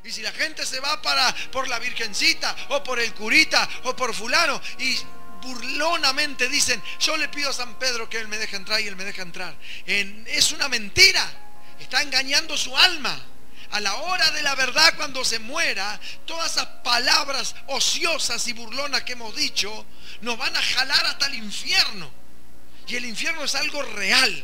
Y si la gente se va por la virgencita o por el curita o por fulano y burlonamente dicen, yo le pido a San Pedro que él me deje entrar y él me deja entrar, es una mentira. Está engañando su alma. A la hora de la verdad, cuando se muera, todas esas palabras ociosas y burlonas que hemos dicho nos van a jalar hasta el infierno. Y el infierno es algo real.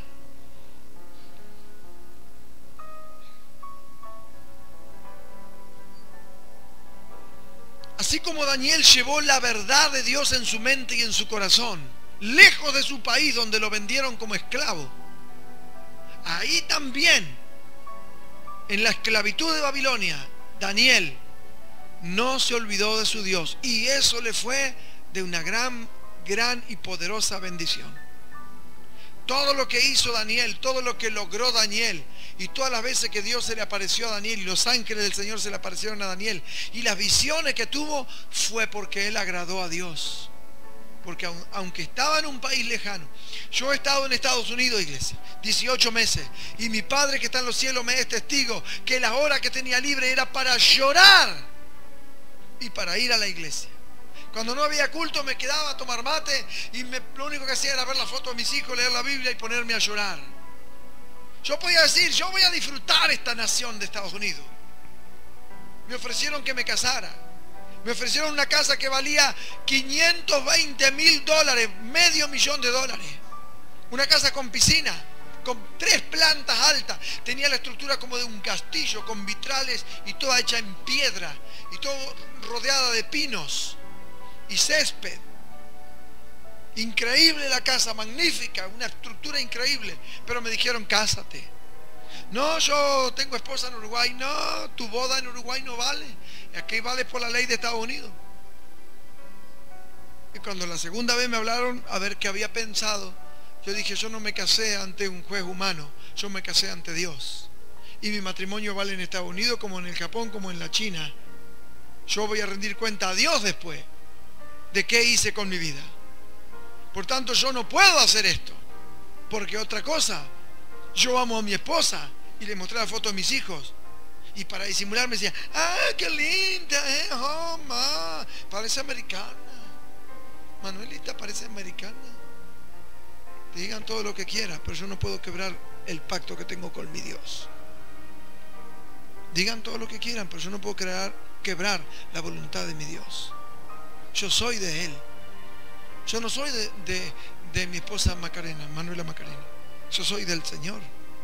Así como Daniel llevó la verdad de Dios en su mente y en su corazón, lejos de su país donde lo vendieron como esclavo, ahí también, en la esclavitud de Babilonia, Daniel no se olvidó de su Dios. Y eso le fue de una gran y poderosa bendición. Todo lo que hizo Daniel, todo lo que logró Daniel, y todas las veces que Dios se le apareció a Daniel y los ángeles del Señor se le aparecieron a Daniel, y las visiones que tuvo, fue porque él agradó a Dios. Porque aunque estaba en un país lejano, yo he estado en Estados Unidos, iglesia, 18 meses, y mi Padre que está en los cielos me es testigo que la hora que tenía libre era para llorar y para ir a la iglesia. Cuando no había culto me quedaba a tomar mate y lo único que hacía era ver la foto de mis hijos, leer la Biblia y ponerme a llorar. Yo podía decir, yo voy a disfrutar esta nación de Estados Unidos. Me ofrecieron que me casara. Me ofrecieron una casa que valía $520,000, $500,000. Una casa con piscina, con 3 plantas altas. Tenía la estructura como de un castillo, con vitrales y toda hecha en piedra. Y todo rodeada de pinos y césped. Increíble la casa, magnífica, una estructura increíble. Pero me dijeron, cásate. No, yo tengo esposa en Uruguay. No, tu boda en Uruguay no vale. Aquí vale por la ley de Estados Unidos. Y cuando la segunda vez me hablaron a ver qué había pensado, yo dije, yo no me casé ante un juez humano, yo me casé ante Dios. Y mi matrimonio vale en Estados Unidos como en el Japón, como en la China. Yo voy a rendir cuenta a Dios después de qué hice con mi vida. Por tanto, yo no puedo hacer esto. Porque otra cosa, yo amo a mi esposa y le mostré la foto de mis hijos. Y para disimular me decía, ¡ah, qué linda! Oh, ma, parece americana. Manuelita parece americana. Digan todo lo que quieran, pero yo no puedo quebrar el pacto que tengo con mi Dios. Digan todo lo que quieran, pero yo no puedo quebrar la voluntad de mi Dios. Yo soy de Él. Yo no soy de mi esposa Macarena, Manuela Macarena. Yo soy del Señor.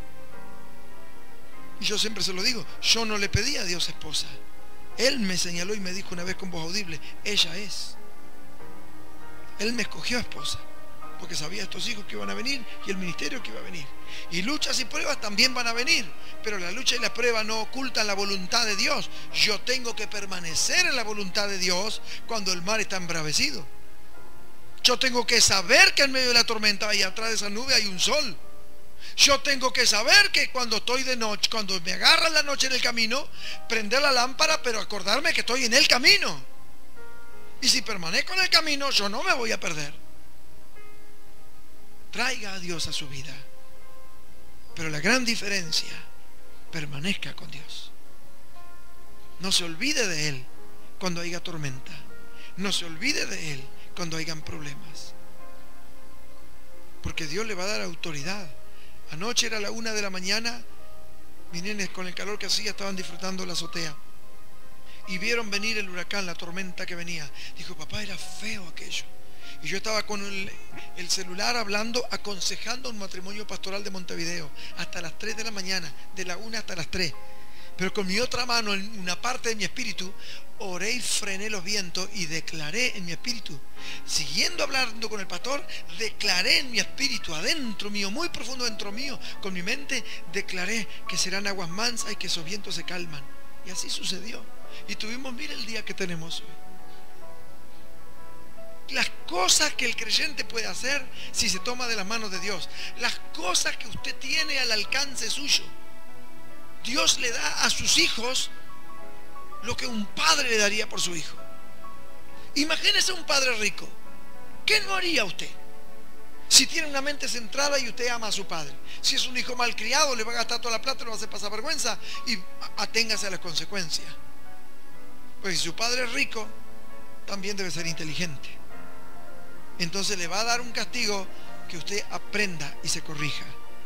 Y yo siempre se lo digo, yo no le pedí a Dios esposa. Él me señaló y me dijo una vez con voz audible, ella es. Él me escogió esposa, porque sabía estos hijos que iban a venir y el ministerio que iba a venir. Y luchas y pruebas también van a venir, pero la lucha y la prueba no ocultan la voluntad de Dios. Yo tengo que permanecer en la voluntad de Dios cuando el mar está embravecido. Yo tengo que saber que en medio de la tormenta y atrás de esa nube hay un sol. Yo tengo que saber que cuando estoy de noche, cuando me agarra la noche en el camino, prender la lámpara, pero acordarme que estoy en el camino. Y si permanezco en el camino, yo no me voy a perder. Traiga a Dios a su vida. Pero la gran diferencia, permanezca con Dios. No se olvide de Él cuando haya tormenta. No se olvide de Él cuando hayan problemas. Porque Dios le va a dar autoridad. Anoche era la 1 de la mañana, mis nenes con el calor que hacía estaban disfrutando la azotea y vieron venir el huracán, la tormenta que venía. Dijo, papá, era feo aquello. Y yo estaba con el celular hablando, aconsejando un matrimonio pastoral de Montevideo hasta las 3 de la mañana, de la 1 hasta las 3. Pero con mi otra mano, en una parte de mi espíritu, oré y frené los vientos y declaré en mi espíritu, siguiendo hablando con el pastor, declaré en mi espíritu, adentro mío, muy profundo dentro mío, con mi mente, declaré que serán aguas mansas y que esos vientos se calman. Y así sucedió. Y tuvimos, mire el día que tenemos hoy. Las cosas que el creyente puede hacer si se toma de las manos de Dios, las cosas que usted tiene al alcance suyo. Dios le da a sus hijos lo que un padre le daría por su hijo. Imagínese un padre rico. ¿Qué no haría usted? Si tiene una mente centrada y usted ama a su padre. Si es un hijo malcriado, le va a gastar toda la plata, le va a hacer pasar vergüenza y aténgase a las consecuencias. Pues si su padre es rico, también debe ser inteligente. Entonces le va a dar un castigo que usted aprenda y se corrija.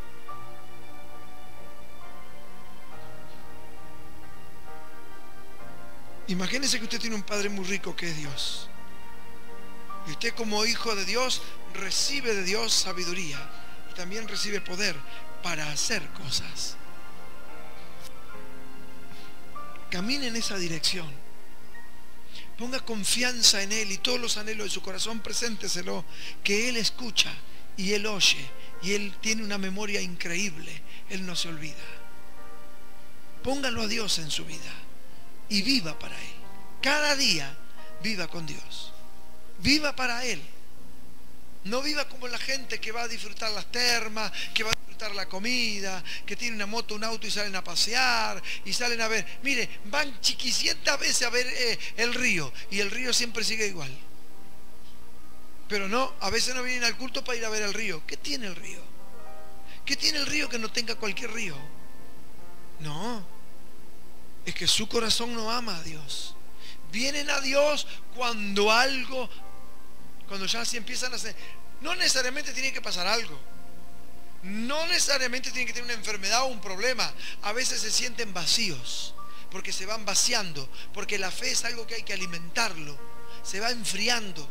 Imagínese que usted tiene un padre muy rico que es Dios. Y usted como hijo de Dios recibe de Dios sabiduría y también recibe poder para hacer cosas. Camine en esa dirección. Ponga confianza en Él y todos los anhelos de su corazón presénteselo, que Él escucha y Él oye y Él tiene una memoria increíble. Él no se olvida. Póngalo a Dios en su vida y viva para Él. Cada día viva con Dios. Viva para Él. No viva como la gente que va a disfrutar las termas, que va a disfrutar la comida, que tiene una moto, un auto y salen a pasear y salen a ver. Mire, van chiquicientas veces a ver el río y el río siempre sigue igual. Pero no, a veces no vienen al culto para ir a ver el río. ¿Qué tiene el río? ¿Qué tiene el río que no tenga cualquier río? No, es que su corazón no ama a Dios. Vienen a Dios cuando ya así empiezan a hacer. No necesariamente tiene que pasar algo. No necesariamente tienen que tener una enfermedad o un problema. A veces se sienten vacíos, porque se van vaciando, porque la fe es algo que hay que alimentarlo. Se va enfriando.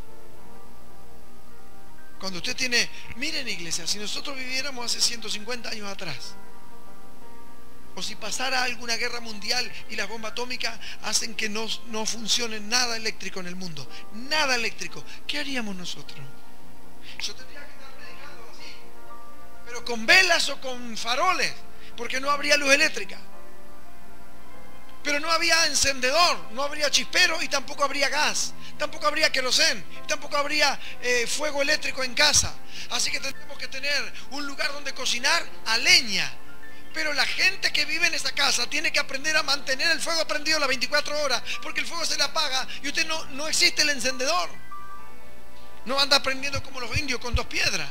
Cuando usted tiene, miren iglesia, si nosotros viviéramos hace 150 años atrás, o si pasara alguna guerra mundial y las bombas atómicas hacen que no funcione nada eléctrico en el mundo, nada eléctrico, ¿qué haríamos nosotros? Yo tendría que estar predicando así, pero con velas o con faroles, porque no habría luz eléctrica. Pero no había encendedor, no habría chispero y tampoco habría gas, tampoco habría querosén, tampoco habría fuego eléctrico en casa. Así que tendremos que tener un lugar donde cocinar a leña. Pero la gente que vive en esa casa tiene que aprender a mantener el fuego prendido las 24 horas, porque el fuego se le apaga y usted no existe el encendedor. No anda prendiendo como los indios con 2 piedras.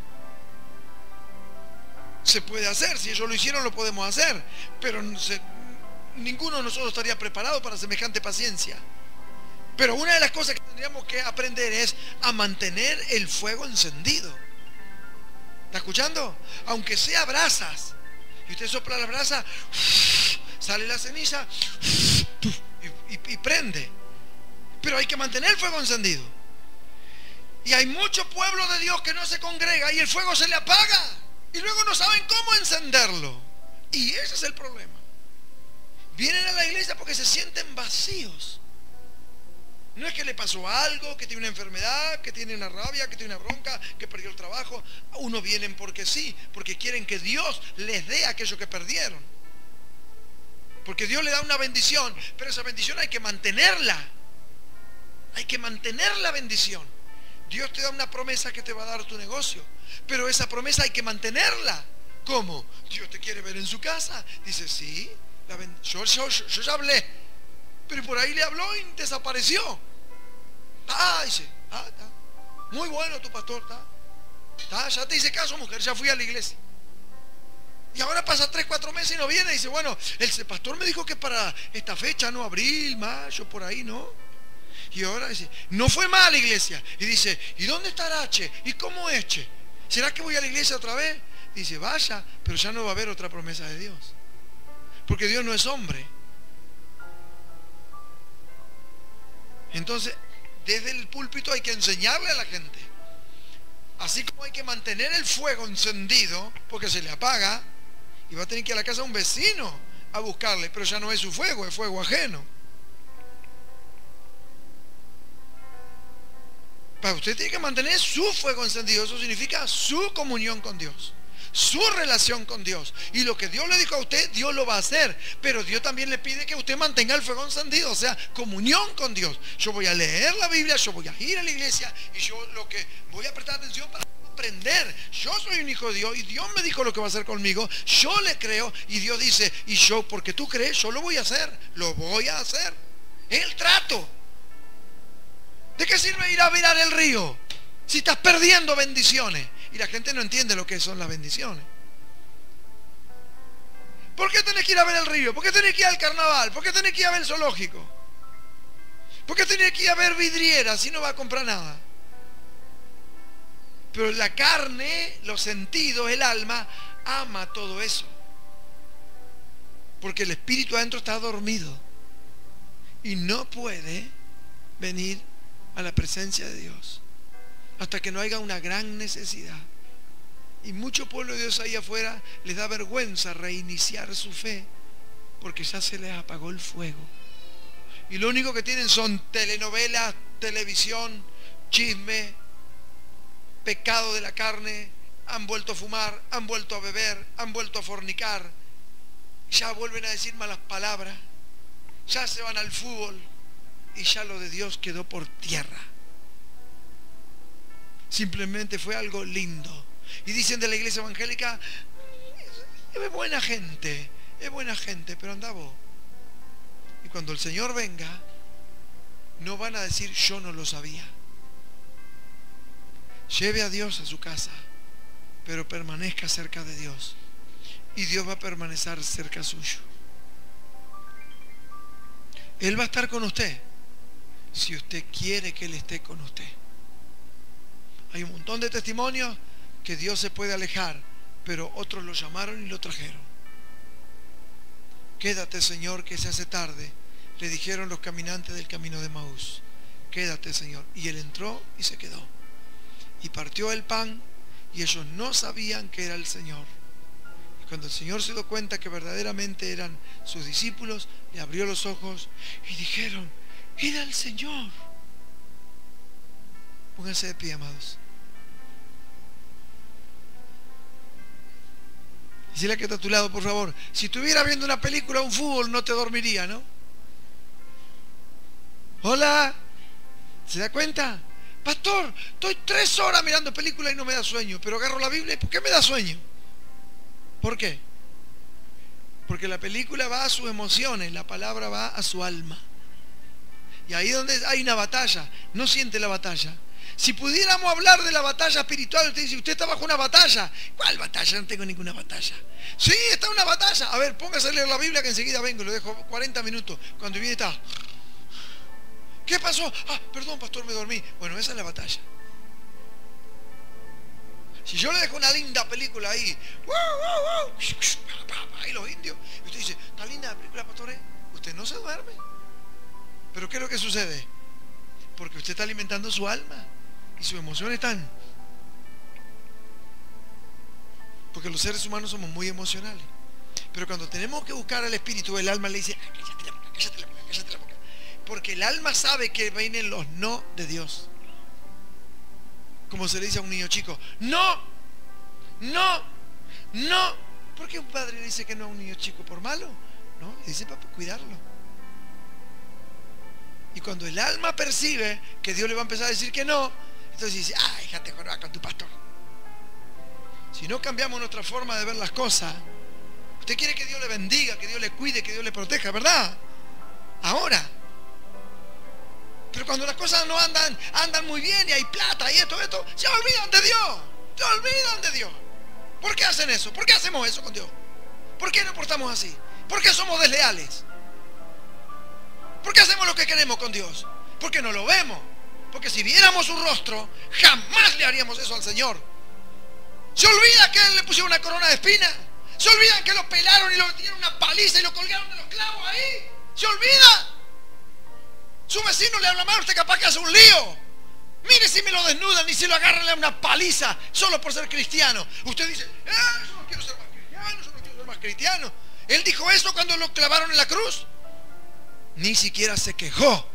Se puede hacer, si ellos lo hicieron lo podemos hacer, pero ninguno de nosotros estaría preparado para semejante paciencia. Pero una de las cosas que tendríamos que aprender es a mantener el fuego encendido. ¿Está escuchando? Aunque sea brasas, y usted sopla la brasa, sale la ceniza y prende. Pero hay que mantener el fuego encendido. Y hay mucho pueblo de Dios que no se congrega y el fuego se le apaga y luego no saben cómo encenderlo. Y ese es el problema. Vienen a la iglesia porque se sienten vacíos. No es que le pasó algo, que tiene una enfermedad, que tiene una rabia, que tiene una bronca, que perdió el trabajo. Unos vienen porque sí, porque quieren que Dios les dé aquello que perdieron. Porque Dios le da una bendición, pero esa bendición hay que mantenerla. Hay que mantener la bendición. Dios te da una promesa que te va a dar tu negocio, pero esa promesa hay que mantenerla. ¿Cómo? Dios te quiere ver en su casa. Dice, sí, yo ya hablé, pero por ahí le habló y desapareció. Dice, está. Muy bueno tu pastor, ya te hice caso, mujer, ya fui a la iglesia. Y ahora pasa 3-4 meses y no viene. Y dice, bueno, el pastor me dijo que para esta fecha, no, abril, mayo, por ahí, ¿no? Y ahora dice, no fue mal la iglesia. Y dice, ¿y dónde estará Che? ¿Y cómo es Che? ¿Será que voy a la iglesia otra vez? Dice, vaya, pero ya no va a haber otra promesa de Dios. Porque Dios no es hombre. Entonces, desde el púlpito hay que enseñarle a la gente. Así como hay que mantener el fuego encendido, porque se le apaga, y va a tener que ir a la casa de un vecino a buscarle, pero ya no es su fuego, es fuego ajeno. Para usted tiene que mantener su fuego encendido. Eso significa su comunión con Dios, su relación con Dios. Y lo que Dios le dijo a usted, Dios lo va a hacer. Pero Dios también le pide que usted mantenga el fuego encendido, o sea, comunión con Dios. Yo voy a leer la Biblia, yo voy a ir a la iglesia y yo lo que voy a prestar atención para aprender. Yo soy un hijo de Dios y Dios me dijo lo que va a hacer conmigo. Yo le creo y Dios dice, y yo, porque tú crees, yo lo voy a hacer. Lo voy a hacer. Es el trato. ¿De qué sirve ir a mirar el río si estás perdiendo bendiciones? Y la gente no entiende lo que son las bendiciones. ¿Por qué tenés que ir a ver el río? ¿Por qué tenés que ir al carnaval? ¿Por qué tenés que ir a ver el zoológico? ¿Por qué tenés que ir a ver vidrieras si no va a comprar nada? Pero la carne, los sentidos, el alma, ama todo eso. Porque el espíritu adentro está dormido y no puede venir a la presencia de Dios hasta que no haya una gran necesidad. Y mucho pueblo de Dios ahí afuera les da vergüenza reiniciar su fe porque ya se les apagó el fuego. Y lo único que tienen son telenovelas, televisión, chisme, pecado de la carne. Han vuelto a fumar, han vuelto a beber, han vuelto a fornicar. Ya vuelven a decir malas palabras. Ya se van al fútbol. Y ya lo de Dios quedó por tierra. Simplemente fue algo lindo. Y dicen de la iglesia evangélica, es buena gente, pero anda vos. Y cuando el Señor venga, no van a decir yo no lo sabía. Lleve a Dios a su casa, pero permanezca cerca de Dios. Y Dios va a permanecer cerca suyo. Él va a estar con usted si usted quiere que Él esté con usted. Hay un montón de testimonios que Dios se puede alejar, pero otros lo llamaron y lo trajeron. Quédate, Señor, que se hace tarde, le dijeron los caminantes del camino de Maús. Quédate, Señor. Y Él entró y se quedó. Y partió el pan y ellos no sabían que era el Señor. Y cuando el Señor se dio cuenta que verdaderamente eran sus discípulos, le abrió los ojos y dijeron, era el Señor. Pónganse de pie, amados. Dile que está a tu lado, por favor. Si estuviera viendo una película o un fútbol, no te dormiría, ¿no? Hola. ¿Se da cuenta? Pastor, estoy 3 horas mirando películas y no me da sueño, pero agarro la Biblia y ¿por qué me da sueño? ¿Por qué? Porque la película va a sus emociones, la palabra va a su alma. Y ahí donde hay una batalla, no siente la batalla. Si pudiéramos hablar de la batalla espiritual, usted dice, usted está bajo una batalla. ¿Cuál batalla? No tengo ninguna batalla. Sí, está una batalla. A ver, póngase a leer la Biblia que enseguida vengo, lo dejo 40 minutos. Cuando viene está, ¿qué pasó? Ah, perdón, pastor, me dormí. Bueno, esa es la batalla. Si yo le dejo una linda película ahí, y los indios, y usted dice, está linda la película, pastor, usted no se duerme. Pero ¿qué es lo que sucede? Porque usted está alimentando su alma y sus emociones están. Porque los seres humanos somos muy emocionales. Pero cuando tenemos que buscar al espíritu, el alma le dice, cállate la boca, cállate la boca, cállate la boca. Porque el alma sabe que vienen los no de Dios. Como se le dice a un niño chico, no, no, no. ¿Por qué un padre le dice que no a un niño chico? ¿Por malo? No, le dice para cuidarlo. Y cuando el alma percibe que Dios le va a empezar a decir que no, entonces dice, déjate joder con tu pastor. Si no cambiamos nuestra forma de ver las cosas, usted quiere que Dios le bendiga, que Dios le cuide, que Dios le proteja, ¿verdad? Ahora. Pero cuando las cosas no andan muy bien y hay plata y esto, se olvidan de Dios. Se olvidan de Dios. ¿Por qué hacen eso? ¿Por qué hacemos eso con Dios? ¿Por qué nos portamos así? ¿Por qué somos desleales? ¿Por qué hacemos lo que queremos con Dios? Porque no lo vemos. Porque si viéramos su rostro, jamás le haríamos eso al Señor. Se olvida que le pusieron una corona de espinas. Se olvidan que lo pelaron y lo dieron una paliza y lo colgaron de los clavos ahí. Se olvida. Su vecino le habla mal, usted capaz que hace un lío. Mire si me lo desnudan y si lo agarran, le dan una paliza solo por ser cristiano. Usted dice, yo no quiero ser más cristiano, yo no quiero ser más cristiano. Él dijo eso cuando lo clavaron en la cruz. Ni siquiera se quejó.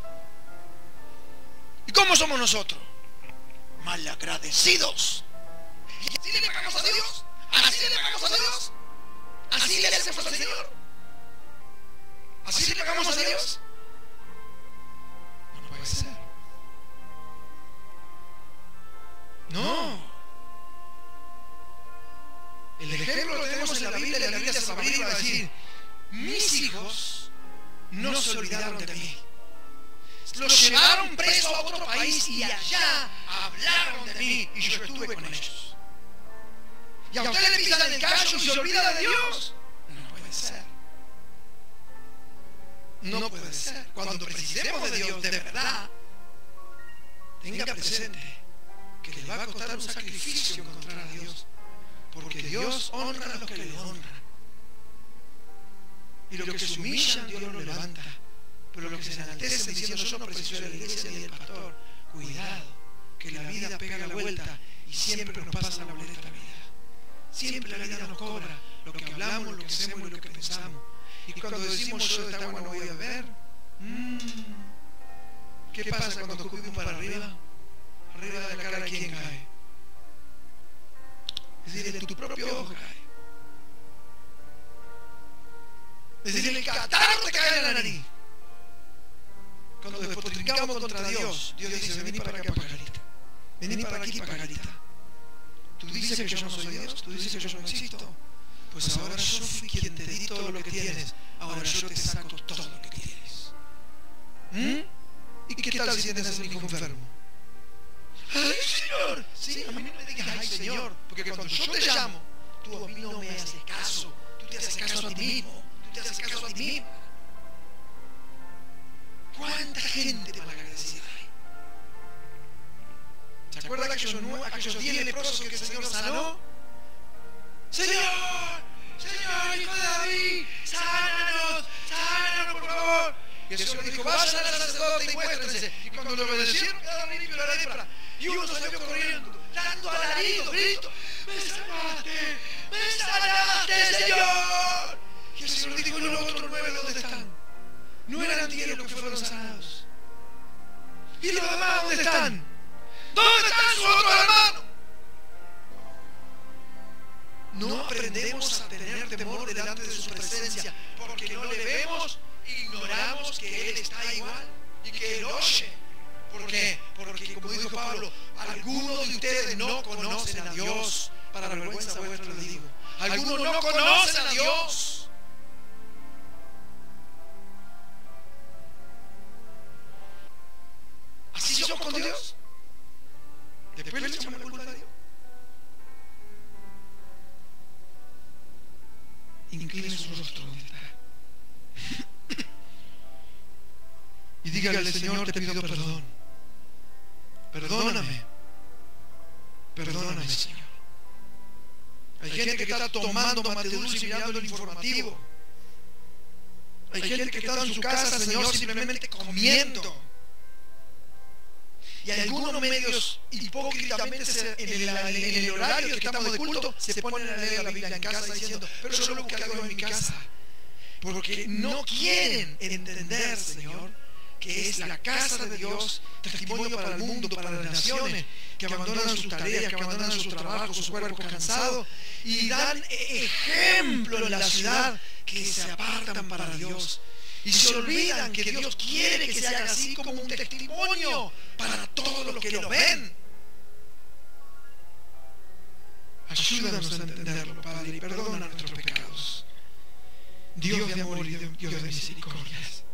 ¿Y cómo somos nosotros? Malagradecidos. ¿Y así le pagamos a Dios? ¿Así le pagamos a Dios? ¿Así le hacemos al Señor? ¿Así le pagamos a Dios? No puede ser. No. El ejemplo lo tenemos en la Biblia, y la Biblia se va a abrir y va a decir, mis hijos no se olvidaron de mí. Los llevaron preso a otro país y allá hablaron de mí y yo estuve con ellos. y a usted le pisan el callo y se olvida de Dios. No puede ser. No puede ser. Cuando precisemos de Dios de verdad, tenga presente que le va a costar un sacrificio encontrar a Dios, porque Dios honra a los que le honran, y los que se humillan Dios los levanta, pero los que se enaltecen diciendo yo no preciso de la iglesia ni del pastor, cuidado, que la vida pega la vuelta y siempre nos pasa la boleta vida. Siempre la vida nos cobra lo que hablamos, lo que hacemos y lo que pensamos. Y cuando decimos yo de esta agua no voy a beber, ¿qué pasa cuando escupimos para arriba? Arriba de la cara de quién cae. Es decir, de tu propio ojo cae. Es decir, el catarro te cae en la nariz. Cuando despotricamos contra Dios, Dios dice, vení para acá, pajarita. Vení para aquí, pajarita. Tú dices que yo no soy Dios, tú dices que yo no existo. Pues ahora yo fui quien te di todo lo que tienes. Ahora yo te saco todo lo que tienes. ¿Y qué tal si tienes un hijo enfermo? ¡Ay, Señor! Sí, a mí no me digas ¡ay, Señor! Porque cuando yo te llamo, tú a mí no me haces caso. Tú te haces caso a ti mismo. Tú te haces caso a ti mismo. ¿Cuánta gente malagradecida hay? ¿Se acuerdan aquellos 10 leprosos que el Señor sanó? ¡Señor! ¡Señor, hijo de David! ¡Sánanos! ¡Sánanos, por favor! Y el Señor dijo, vayan al sacerdote y muéstrense. Y cuando lo obedecieron, quedaron limpios de la lepra. Y uno salió corriendo, dando alaridos, gritos, ¡me salvaste! ¡Me salvaste, Señor! Y el Señor dijo, ¿y los otros 9 dónde están? No eran 10 los que fueron sanados. ¿Y los demás dónde están? ¿Dónde están sus otros hermanos? No aprendemos a tener temor delante de su presencia, porque no le vemos, ignoramos que Él está igual y que Él oye. ¿Por qué? Porque, como dijo Pablo, algunos de ustedes no conocen a Dios. Para la vergüenza vuestra les digo. Algunos no conocen a Dios. ¿Así somos con Dios? Después le echamos la culpa a Dios. Incline su rostro donde está y dígale, Señor, te pido perdón. Perdóname. Perdóname, Señor. Hay gente que está tomando mate dulce y mirando el informativo. Hay gente que está en su casa, Señor, simplemente comiendo. Y algunos medios hipócritamente en el horario que estamos de culto se ponen a leer la Biblia en casa diciendo, pero yo lo busqué a Dios en mi casa. Porque no quieren entender, Señor, que es la casa de Dios, testimonio para el mundo, para las naciones, que abandonan sus tareas, que abandonan sus trabajos, sus cuerpos cansados, y dan ejemplo en la ciudad que se apartan para Dios. Y se olvidan que Dios quiere que se haga así como un testimonio para todos los que lo ven. Ayúdanos a entenderlo, Padre, y perdona nuestros pecados. Dios de amor y Dios de misericordias.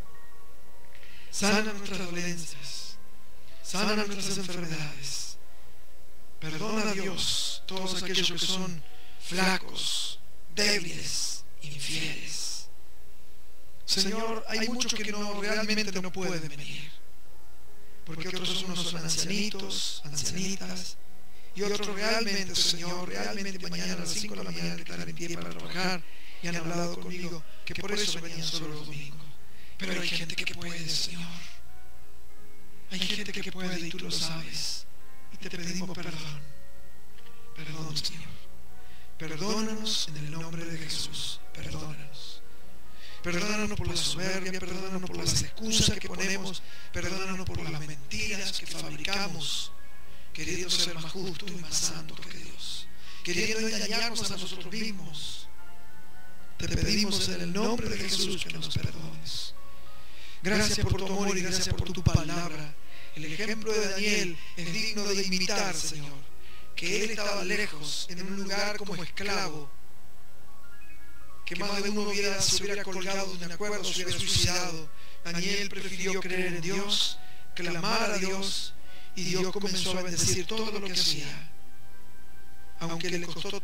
Sana nuestras dolencias, sana nuestras enfermedades. Perdona, Dios, todos aquellos que son flacos, débiles, infieles. Señor, hay muchos que realmente no pueden venir, porque otros unos son ancianitos, ancianitas, y otros realmente, Señor, realmente mañana a las 5 de la mañana están en pie para trabajar, y han hablado conmigo que por eso venían solo los domingos. Pero hay gente que puede, Señor. Hay gente que puede y tú lo sabes. Y te pedimos perdón. Perdón, Señor. Perdónanos en el nombre de Jesús. Perdónanos. Perdónanos por la soberbia, perdónanos por las excusas que ponemos, perdónanos por las mentiras que fabricamos, queriendo ser más justos y más santos que Dios, queriendo engañarnos a nosotros mismos. Te pedimos en el nombre de Jesús que nos perdones. Gracias por tu amor y gracias por tu palabra. El ejemplo de Daniel es digno de imitar, Señor, que él estaba lejos, en un lugar como esclavo, que más de uno se hubiera colgado de una cuerda, se hubiera suicidado. Daniel prefirió creer en Dios, clamar a Dios, y Dios comenzó a bendecir todo lo que hacía, aunque le costó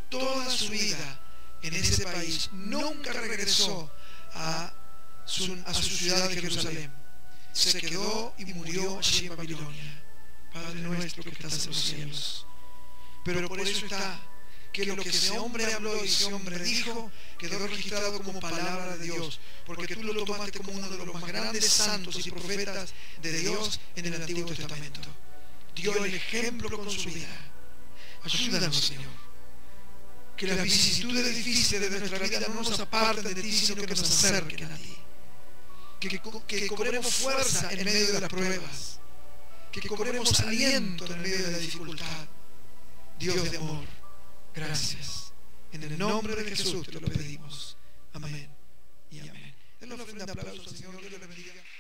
toda su vida en ese país. Nunca regresó a su ciudad de Jerusalén. Se quedó y murió allí en Babilonia. Padre nuestro que estás en los cielos. Pero por eso está que lo que ese hombre habló y ese hombre dijo quedó registrado como palabra de Dios, porque tú lo tomaste como uno de los más grandes santos y profetas de Dios en el Antiguo Testamento. Dio el ejemplo con su vida. Ayúdanos, Señor, que las vicisitudes difíciles de nuestra vida no nos aparten de ti, sino que nos acerquen a ti. Que cobremos fuerza en medio de las pruebas, que cobremos aliento en medio de la dificultad. Dios de amor, gracias. En el nombre de Jesús te lo pedimos. Amén y amén. Den la ofrenda, aplausos al Señor. Dios le bendiga.